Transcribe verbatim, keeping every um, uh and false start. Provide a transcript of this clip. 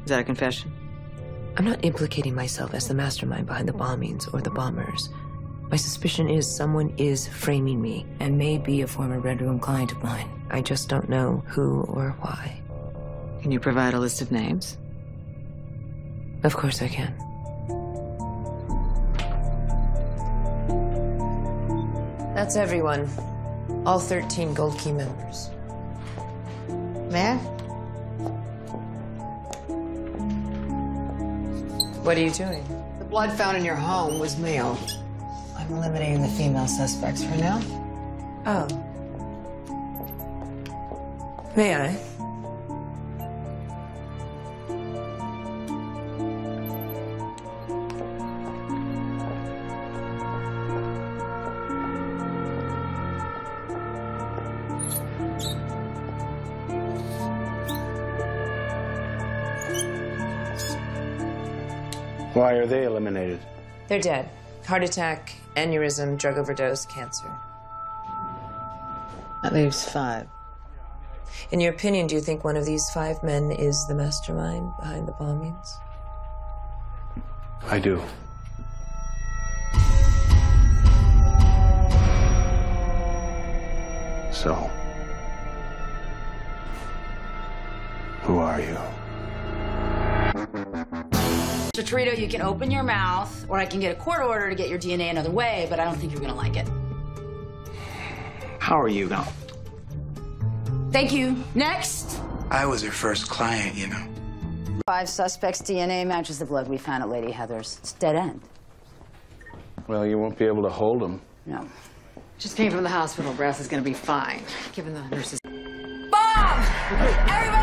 Is that a confession? I'm not implicating myself as the mastermind behind the bombings or the bombers. My suspicion is someone is framing me and may be a former Red Room client of mine. I just don't know who or why. Can you provide a list of names? Of course I can. That's everyone. All thirteen Gold Key members. May I? What are you doing? The blood found in your home was male. I'm eliminating the female suspects for now. Oh. May I? Why are they eliminated? They're dead. Heart attack, aneurysm, drug overdose, cancer. That leaves five. In your opinion, do you think one of these five men is the mastermind behind the bombings? I do. So, who are you? Mister Territo, you can open your mouth, or I can get a court order to get your D N A another way, but I don't think you're gonna like it. How are you going? Thank you. Next. I was her first client, you know. Five suspects' D N A matches the blood we found at Lady Heather's. It's dead end. Well, you won't be able to hold them. No. Just came from the hospital. Brass is gonna be fine, given the nurses. Bob! Everybody